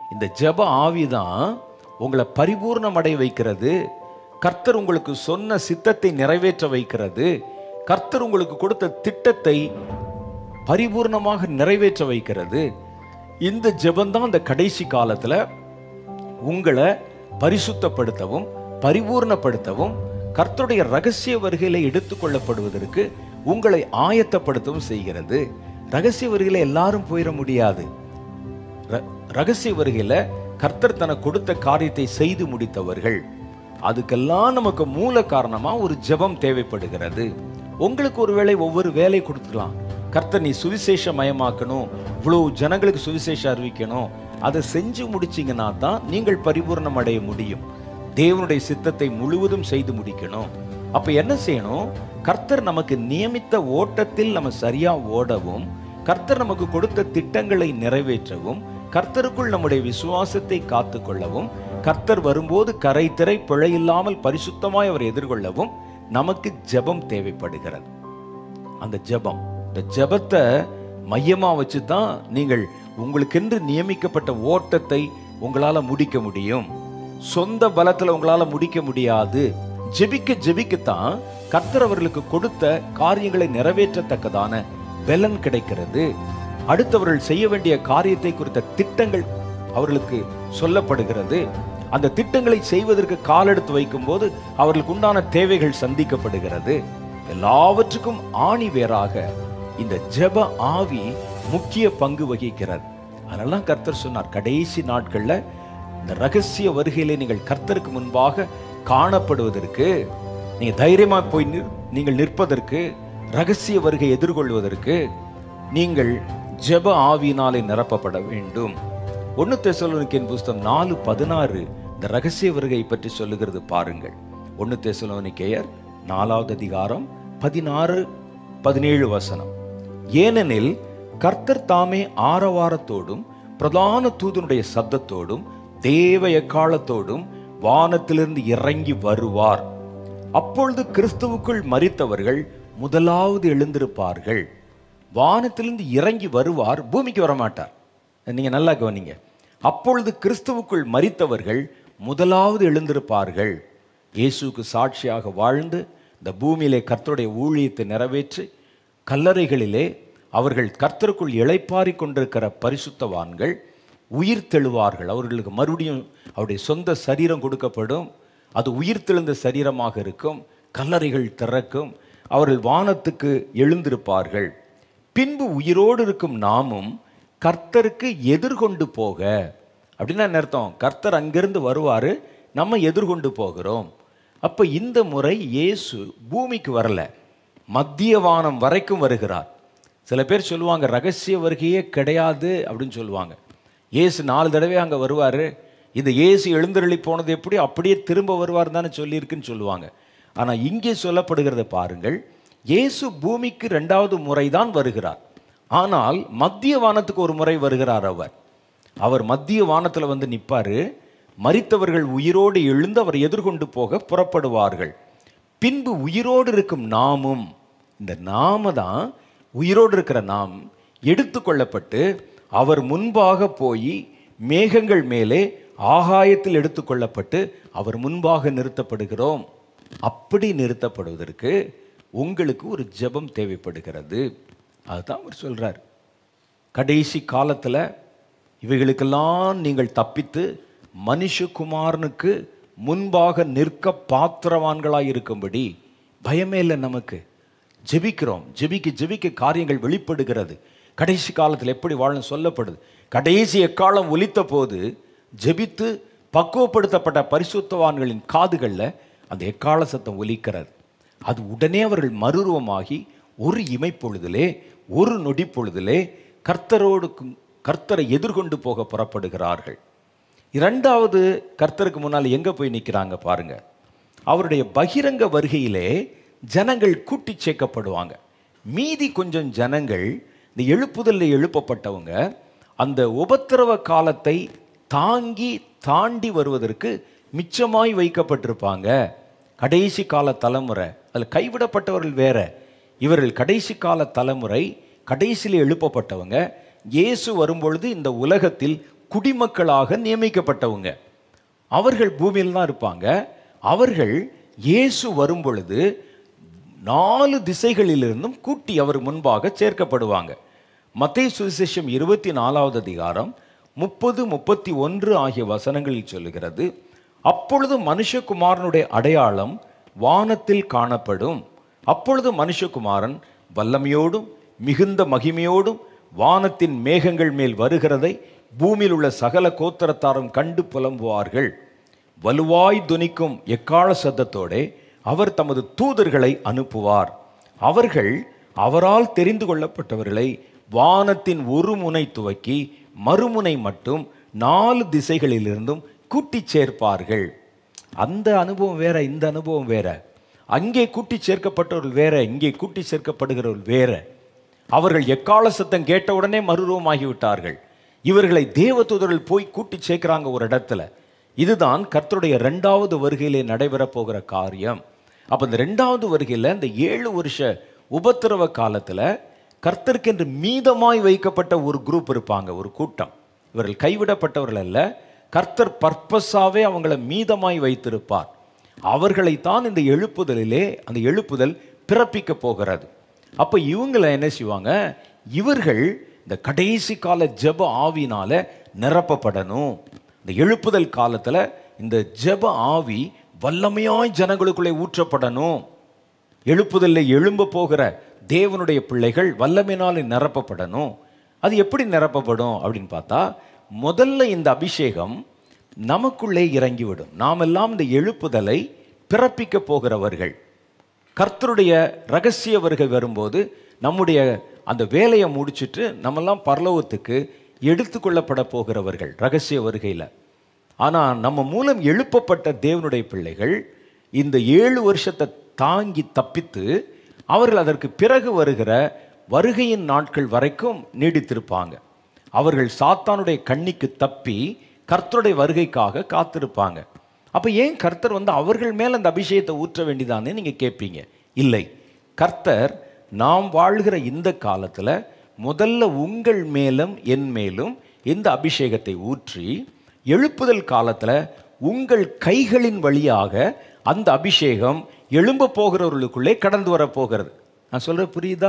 இந்த ஜெப ஆவிதான் உங்களை பரிபூர்ணமடைய வைக்கிறது. கர்த்தர் உங்களுக்கு சொன்ன சித்தத்தை நிறைவேற்ற வைக்கிறது. கர்த்தர் உங்களுக்கு கொடுத்த திட்டத்தை பரிபூர்ணமாக நிறைவேற்ற வைக்கிறது. இந்த ஜெபந்தான் அந்த கடைசி காலத்தில் உங்களை பரிசுத்தப்படுத்தவும் பரிபூர்ணப்படுத்தவும் கர்த்தருடைய ரகசிய வருகையில எடுத்துக்கொள்ளப்படுவதற்கு உங்களை ஆயத்தப்படுத்தவும் செய்கிறது. ரகசிய வருகையில எல்லாரும் போயிட முடியாது. ரகசிய வருகையில கர்த்தர் தனக்கு கொடுத்த காரியத்தை செய்து முடித்தவர்கள். அதுக்கெல்லாம் நமக்கு மூல காரணமா ஒரு ஜெபம் தேவைப்படுகிறது. உங்களுக்கு ஒருவேளை ஒவ்வொரு வேலை கொடுத்துக்கலாம். கர்த்தர் நீ சுவிசேஷ மயமாக்கணும், இவ்வளவு ஜனங்களுக்கு சுவிசேஷம் அறிவிக்கணும், அதை செஞ்சு முடிச்சிங்கன்னா தான் நீங்கள் பரிபூர்ணம் அடைய முடியும். தேவனுடைய சித்தத்தை முழுவதும் செய்து முடிக்கணும். அப்ப என்ன செய்யணும்? கர்த்தர் நமக்கு நியமித்த ஓட்டத்தில் நம்ம சரியா ஓடவும், கர்த்தர் நமக்கு கொடுத்த திட்டங்களை நிறைவேற்றவும், கர்த்தருக்குள் நம்முடைய விசுவாசத்தை காத்து கொள்ளவும், கர்த்தர் வரும்போது கரை திரை பிழை இல்லாமல் பரிசுத்தமாய் அவர் எதிர்கொள்ளவும் நமக்கு ஜெபம் தேவைப்படுகிறது. அந்த ஜெபம், இந்த ஜெபத்தை மையமா வச்சு தான் நீங்கள் உங்களுக்கென்று நியமிக்கப்பட்ட ஓட்டத்தை உங்களால முடிக்க முடியும். சொந்த பலத்துல உங்களால முடிக்க முடியாது. ஜெபிக்க ஜெபிக்கத்தான் கர்த்தர் அவர்களுக்கு கொடுத்த காரியங்களை நிறைவேற்றத்தக்கதான பலன் கிடைக்கிறது. அடுத்தவர்கள் செய்ய வேண்டிய காரியத்தை குறித்த திட்டங்கள் அவர்களுக்கு சொல்லப்படுகிறது. அந்த திட்டங்களை செய்வதற்கு காலெடுத்து வைக்கும் போது அவர்களுக்கு உண்டான தேவைகள் சந்திக்கப்படுகிறது. எல்லாவற்றுக்கும் ஆணி வேறாக இந்த ஜெப ஆவி முக்கிய பங்கு வகிக்கிறது. அதனால கர்த்தர் சொன்னார், கடைசி நாட்கள்ல இந்த ரகசிய வருகையிலே நீங்கள் கர்த்தருக்கு முன்பாக காணப்படுவதற்கு, நீங்க தைரியமா போய் நீங்கள் நிற்பதற்கு, ரகசிய வருகை எதிர்கொள்வதற்கு நீங்கள் ஜெப ஆவியினாலே நிரப்பப்பட வேண்டும். 1 தெசலோனிக்கேயர் புஸ்தகம் 4:16 இந்த ரகசிய வருகை பற்றி சொல்லுகிறது பாருங்கள். 1 தெசலோனிக்கேயர் 4வது அதிகாரம் 16-17 வசனம். ஏனெனில் கர்த்தர் தாமே ஆரவாரத்தோடும் பிரதான தூதனுடைய சத்தத்தோடும் தேவ எக்காளத்தோடும் வானத்திலிருந்து இறங்கி வருவார். அப்பொழுது கிறிஸ்துவுக்குள் மரித்தவர்கள் முதலாவது எழுந்திருப்பார்கள். வானத்திலிருந்து இறங்கி வருவார், பூமிக்கு வரமாட்டார். நீங்க நல்லா கவனிங்க. அப்பொழுது கிறிஸ்துவுக்குள் மரித்தவர்கள் முதலாவது எழுந்திருப்பார்கள். இயேசுக்கு சாட்சியாக வாழ்ந்து இந்த பூமியிலே கர்த்தருடைய ஊழியத்தை நிறைவேற்றி கல்லறைகளிலே அவர்கள் கர்த்தருக்குள் இளைப்பாரி கொண்டிருக்கிற பரிசுத்தவான்கள் உயிர் தெழுவார்கள். அவர்களுக்கு மறுபடியும் அவருடைய சொந்த சரீரம் கொடுக்கப்படும். அது உயிர் தெழுந்த சரீரமாக இருக்கும். கல்லறைகள் திறக்கும். அவர்கள் வானத்துக்கு எழுந்திருப்பார்கள். பின்பு உயிரோடு இருக்கும் நாமும் கர்த்தருக்கு எதிர்கொண்டு போக. அப்படின்னா என்ன அர்த்தம்? கர்த்தர் அங்கிருந்து வருவாரு, நம்ம எதிர்கொண்டு போகிறோம். அப்ப இந்த முறை இயேசு பூமிக்கு வரல, மத்திய வானம் வரைக்கும் வருகிறார். சில பேர் சொல்லுவாங்க ரகசிய வருகையே கிடையாது அப்படின்னு சொல்லுவாங்க. இயேசு 4 தடவை அங்கே வருவார். இந்த இயேசு எழுந்தருளி போனது எப்படி அப்படியே திரும்ப வருவார் தானே சொல்லியிருக்குன்னு சொல்லுவாங்க. ஆனால் இங்கே சொல்லப்படுகிறத பாருங்கள், இயேசு பூமிக்கு 2வது முறை தான் வருகிறார். ஆனால் மத்திய வானத்துக்கு ஒரு முறை வருகிறார். அவர் மத்திய வானத்தில் வந்து நிற்பார். மரித்தவர்கள் உயிரோடு எழுந்து அவர் எதிர்கொண்டு போக புறப்படுவார்கள். பின்பு உயிரோடு இருக்கும் நாமும், இந்த நாம தான் உயிரோடு இருக்கிற நாம் எடுத்துக்கொள்ளப்பட்டு அவர் முன்பாக போய் மேகங்கள் மேலே ஆகாயத்தில் எடுத்துக்கொள்ளப்பட்டு அவர் முன்பாக நிறுத்தப்படுகிறோம். அப்படி நிறுத்தப்படுவதற்கு உங்களுக்கு ஒரு ஜெபம் தேவைப்படுகிறது. அதுதான் அவர் சொல்றார். கடைசி காலத்தில் இவைகளுக்கெல்லாம் நீங்கள் தப்பித்து மனுஷகுமாரனுக்கு முன்பாக நிற்க பாத்திரவான்களாய் இருக்கும்படி. பயமே இல்லை நமக்கு. ஜெபிக்கிறோம், ஜெபிக்க ஜெபிக்க காரியங்கள் வெளிப்படுகிறது. கடைசி காலத்தில் எப்படி வாழணும் சொல்லப்படுது. கடைசி எக்காலம் ஒலித்த போது ஜெபித்து பக்குவப்படுத்தப்பட்ட பரிசுத்தவான்களின் காதுகளில் அந்த எக்கால சத்தம் ஒலிக்கிறது. அது உடனே அவர்கள் மறுரூபமாகி ஒரு இமைப்பொழுதிலே, ஒரு நொடி பொழுதிலே கர்த்தரை எதிர்கொண்டு போக புறப்படுகிறார்கள். 2வது கர்த்தருக்கு முன்னால் எங்கே போய் நிற்கிறாங்க பாருங்க. அவருடைய பகிரங்க வருகையிலே ஜனங்கள் கூட்டி சேர்க்கப்படுவாங்க. மீதி கொஞ்சம் ஜனங்கள் இந்த எழுப்புதலில் எழுப்பப்பட்டவங்க அந்த உபத்திரவ காலத்தை தாண்டி வருவதற்கு மிச்சமாய் வைக்கப்பட்டிருப்பாங்க. கடைசி கால தலைமுறை, அதில் கைவிடப்பட்டவர்கள் வேற. இவர்கள் கடைசி கால தலைமுறை, கடைசியில் எழுப்பப்பட்டவங்க. இயேசு வரும்பொழுது இந்த உலகத்தில் குடிமக்களாக நியமிக்கப்பட்டவங்க. அவர்கள் பூமியில் தான் இருப்பாங்க. அவர்கள் இயேசு வரும் பொழுது 4 திசைகளிலிருந்தும் கூட்டி அவர் முன்பாக சேர்க்கப்படுவாங்க. மத்தேயு சுவிசேஷம் 24வது அதிகாரம் 30, 31 ஆகிய வசனங்களில் சொல்லுகிறது, அப்பொழுது மனுஷகுமாரனுடைய அடையாளம் வானத்தில் காணப்படும். அப்பொழுது மனுஷகுமாரன் வல்லமையோடும் மிகுந்த மகிமையோடும் வானத்தின் மேகங்கள் மேல் வருகிறதை பூமியில் உள்ள சகல கோத்திரத்தாரும் கண்டு புலம்புவார்கள். வலுவாய் துணிக்கும் எக்காள சத்தத்தோடே அவர் தமது தூதர்களை அனுப்புவார். அவர்கள் அவரால் தெரிந்து கொள்ளப்பட்டவர்களை வானத்தின் ஒரு முனை துவக்கி மறுமுனை மட்டும் 4 திசைகளிலிருந்தும் கூட்டி சேர்ப்பார்கள். அந்த அனுபவம் வேற, இந்த அனுபவம் வேற. அங்கே கூட்டி சேர்க்கப்பட்டவர்கள் வேற, இங்கே கூட்டி சேர்க்கப்படுகிறவர்கள் வேற. அவர்கள் எக்கால சத்தம் கேட்டவுடனே மறுரூபமாகிவிட்டார்கள். இவர்களை தேவதூதர்கள் போய் கூட்டி சேர்க்கிறாங்க ஒரு இடத்துல. இதுதான் கர்த்தருடைய 2வது வருகையிலே நடைபெற போகிற காரியம். அப்போ இந்த 2வது வருகையில் இந்த 7 வருஷ உபத்திரவ காலத்தில் கர்த்தருக்கென்று மீதமாய் வைக்கப்பட்ட ஒரு குரூப் இருப்பாங்க, ஒரு கூட்டம். இவர்கள் கைவிடப்பட்டவர்கள் அல்ல, கர்த்தர் பர்பஸாவே அவங்கள மீதமாய் வைத்திருப்பார். அவர்களைத்தான் இந்த எழுப்புதலிலே அந்த எழுப்புதல் பிறப்பிக்க போகிறது. அப்போ இவங்களை என்ன செய்வாங்க, இவர்கள் இந்த கடைசி கால ஜெப ஆவினால நிரப்பப்படணும். இந்த எழுப்புதல் காலத்தில் இந்த ஜெப ஆவி வல்லமையாய் ஜனங்களுக்குள்ளே ஊற்றப்படணும். எழுப்புதலில் எழும்ப போகிற தேவனுடைய பிள்ளைகள் வல்லமையினால் நிரப்பப்படணும். அது எப்படி நிரப்பப்படும் அப்படின்னு பார்த்தா, முதல்ல இந்த அபிஷேகம் நமக்குள்ளே இறங்கிவிடும். நாம் எல்லாம் இந்த எழுப்புதலை பிறப்பிக்க போகிறவர்கள். கர்த்தருடைய ரகசிய வருகை வரும்போது நம்முடைய அந்த வேலையை முடிச்சுட்டு நம்மெல்லாம் பரலோகத்துக்கு எடுத்துக்கொள்ளப்பட போகிறவர்கள் ரகசிய வருகையில். ஆனால் நம்ம மூலம் எழுப்பப்பட்ட தேவனுடைய பிள்ளைகள் இந்த 7 வருஷத்தை தாங்கி தப்பித்து அவர்கள் அதற்கு பிறகு வருகிற வருகையின் நாட்கள் வரைக்கும் நீடித்திருப்பாங்க. அவர்கள் சாத்தானுடைய கண்ணிக்கு தப்பி கர்த்தருடைய வருகைக்காக காத்திருப்பாங்க. அப்போ ஏன் கர்த்தர் அவர்கள் மேலே அந்த அபிஷேகத்தை ஊற்ற வேண்டியதானே நீங்கள் கேட்பீங்க. இல்லை, கர்த்தர் நாம் வாழ்கிற இந்த காலத்தில் முதல்ல உங்கள் மேலும் என் மேலும் இந்த அபிஷேகத்தை ஊற்றி எழுப்புதல் காலத்தில் உங்கள் கைகளின் வழியாக அந்த அபிஷேகம் எழும்ப போகிறவர்களுக்குள்ளே கடந்து வரப்போகிறது. நான் சொல்கிறேன், புரியுதா?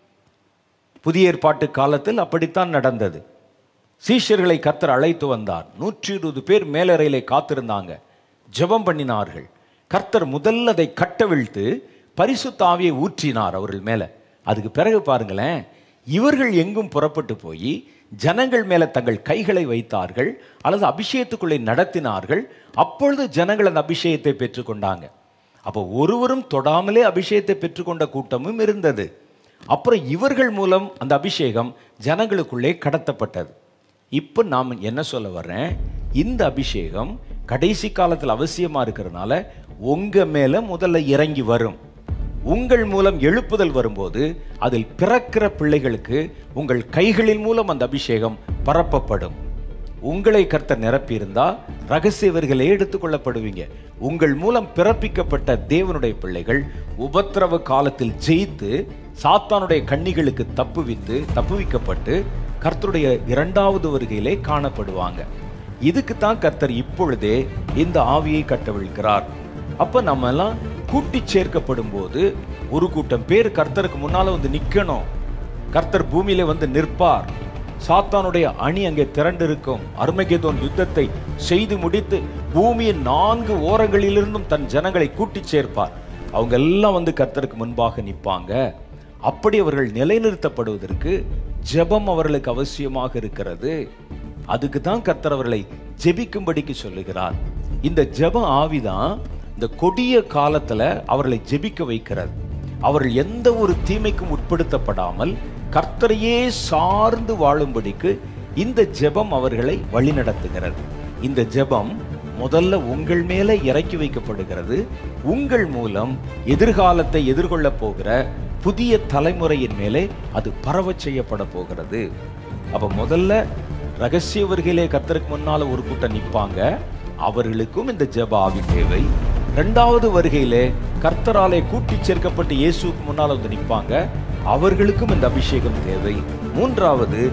புதிய ஏற்பாட்டு காலத்தில் அப்படித்தான் நடந்தது. சீஷர்களை கர்த்தர் அழைத்து வந்தார். 120 பேர் மேலறையிலே காத்திருந்தாங்க, ஜெபம் பண்ணினார்கள். கர்த்தர் முதல்ல அதை கட்டவிழ்த்து பரிசுத்த ஆவியை ஊற்றினார் அவர்கள் மேலே. அதுக்கு பிறகு பாருங்களேன், இவர்கள் எங்கும் புறப்பட்டு போய் ஜனங்கள் மேலே தங்கள் கைகளை வைத்தார்கள் அல்லது அபிஷேகத்துக்குள்ளே நடத்தினார்கள். அப்பொழுது ஜனங்கள் அந்த அபிஷேகத்தை பெற்றுக்கொண்டாங்க. அப்போ ஒருவரும் தொடாமலே அபிஷேகத்தை பெற்றுக்கொண்ட கூட்டமும் இருந்தது. அப்புறம் இவர்கள் மூலம் அந்த அபிஷேகம் ஜனங்களுக்குள்ளே கடத்தப்பட்டது. இப்போ நாம் என்ன சொல்ல வர்றேன், இந்த அபிஷேகம் கடைசி காலத்தில் அவசியமாக இருக்கிறதுனால உங்கள் மேலே முதல்ல இறங்கி வரும். உங்கள் மூலம் எழுப்புதல் வரும்போது அதில் பிறக்கிற பிள்ளைகளுக்கு உங்கள் கைகளின் மூலம் அந்த அபிஷேகம் பரப்பப்படும். உங்களை கர்த்தர் நிரப்பியிருந்தால் ரகசியவர்களே எடுத்துக்கொள்ளப்படுவீங்க. உங்கள் மூலம் பிறப்பிக்கப்பட்ட தேவனுடைய பிள்ளைகள் உபத்திரவ காலத்தில் ஜெயித்து சாத்தானுடைய கண்ணிகளுக்கு தப்புவிக்கப்பட்டு கர்த்தருடைய 2வது வருகையிலே காணப்படுவாங்க. இதுக்கு தான் கர்த்தர் இப்பொழுதே இந்த ஆவியை கட்டவிழ்க்கிறார். அப்போ நம்ம எல்லாம் கூட்டி சேர்க்கப்படும் போது ஒரு கூட்டம் பேர் கர்த்தருக்கு முன்னால நிற்கணும். கர்த்தர் பூமியிலே நிற்பார். சாத்தானுடைய அணி அங்கே திரண்டு இருக்கும். அர்மகெதோன் யுத்தத்தை செய்து முடித்து பூமியின் 4 ஓரங்களிலிருந்தும் தன் ஜனங்களை கூட்டி சேர்ப்பார். அவங்க எல்லாம் கர்த்தருக்கு முன்பாக நிற்பாங்க. அப்படி அவர்கள் நிலைநிறுத்தப்படுவதற்கு ஜெபம் அவர்களுக்கு அவசியமாக இருக்கிறது. அதுக்கு தான் கர்த்தர் அவர்களை ஜெபிக்கும்படிக்கு சொல்லுகிறார். இந்த ஜெப ஆவிதான் இந்த கொடிய காலத்துல அவர்களை ஜெபிக்க வைக்கிறது. அவர்கள் எந்த ஒரு தீமைக்கும் உட்படுத்தப்படாமல் கர்த்தரையே சார்ந்து வாழும்படிக்கு இந்த ஜெபம் அவர்களை வழிநடத்துகிறது. இந்த ஜெபம் முதல்ல உங்கள் மேலே இறக்கி வைக்கப்படுகிறது. உங்கள் மூலம் எதிர்காலத்தை எதிர்கொள்ள போகிற புதிய தலைமுறையின் மேலே அது பரவ செய்யப்பட போகிறது. அப்ப முதல்ல ரகசிய வருகையிலே கர்த்தருக்கு முன்னால ஒரு கூட்டம் நிற்பாங்க. அவர்களுக்கும் இந்த ஜெப ஆவி தேவை. 2வது வருகையிலே கர்த்தராலே கூட்டி சேர்க்கப்பட்டு இயேசுக்கு முன்னால் நிற்பாங்க. அவர்களுக்கும் இந்த அபிஷேகம் தேவை. 3வது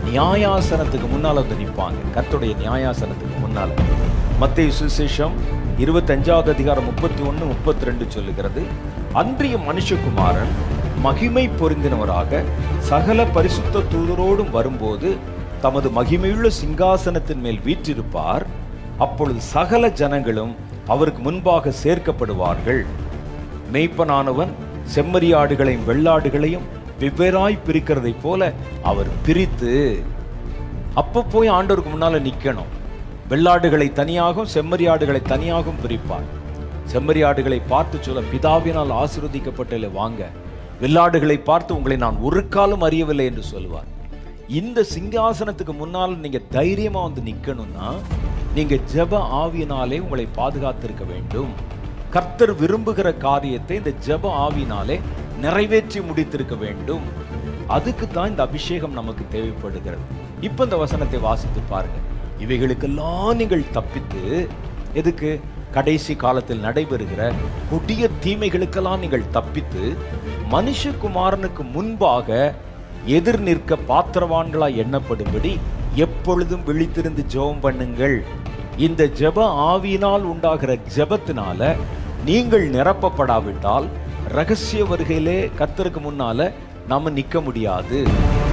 நியாயாசனத்துக்கு முன்னால வந்து நிற்பாங்க. கர்த்தருடைய நியாயாசனத்துக்கு முன்னால. மத்தேயு சுவிசேஷம் 25வது அதிகாரம் 31, 32 சொல்லுகிறது, அன்றைய மனுஷகுமாரன் மகிமை பொருந்தினவராக சகல பரிசுத்த தூதரோடும் வரும்போது தமது மகிமையுள்ள சிங்காசனத்தின் மேல் வீற்றிருப்பார். அப்பொழுது சகல ஜனங்களும் அவருக்கு முன்பாக சேர்க்கப்படுவார்கள். மேய்ப்பனானவன் செம்மறியாடுகளையும் வெள்ளாடுகளையும் வெவ்வேறாய் பிரிக்கிறதை போல அவர் பிரித்து, அப்ப போய் ஆண்டவருக்கு முன்னால நிக்கணும். வெள்ளாடுகளை தனியாகவும் செம்மறியாடுகளை தனியாகவும் பிரிப்பார். செம்மறியாடுகளை பார்த்து சொல்ல, பிதாவினால் ஆசீர்வதிக்கப்பட்டல வாங்க. வெள்ளாடுகளை பார்த்து, உங்களை நான் ஒரு காலம் அறியவில்லை என்று சொல்லுவார். இந்த சிங்காசனத்துக்கு முன்னால் நீங்க தைரியமா வந்து நிக்கணும்னா நீங்க ஜெப ஆவியினாலே உங்களை பாதுகாத்திருக்க வேண்டும். கர்த்தர் விரும்புகிற காரியத்தை இந்த ஜெப ஆவியினாலே நிறைவேற்றி முடித்திருக்க வேண்டும். அதுக்கு தான் இந்த அபிஷேகம் நமக்கு தேவைப்படுகிறது. இப்ப இந்த வசனத்தை வாசித்து பாருங்க. இவைகளுக்கெல்லாம் நீங்கள் தப்பித்து, எதுக்கு? கடைசி காலத்தில் நடைபெறுகிற கொடிய தீமைகளுக்கெல்லாம் நீங்கள் தப்பித்து மனுஷகுமாரனுக்கு முன்பாக எதிர் நிற்க பாத்திரவான்களாய் எண்ணப்படும்படி எப்பொழுதும் விழித்திருந்து ஜெபம் பண்ணுங்கள். இந்த ஜெப ஆவியினால் உண்டாகிற ஜெபத்தினால நீங்கள் நிரப்பப்படாவிட்டால் ரகசிய வருகையிலே கர்த்தருக்கு முன்னால நாம நிக்க முடியாது.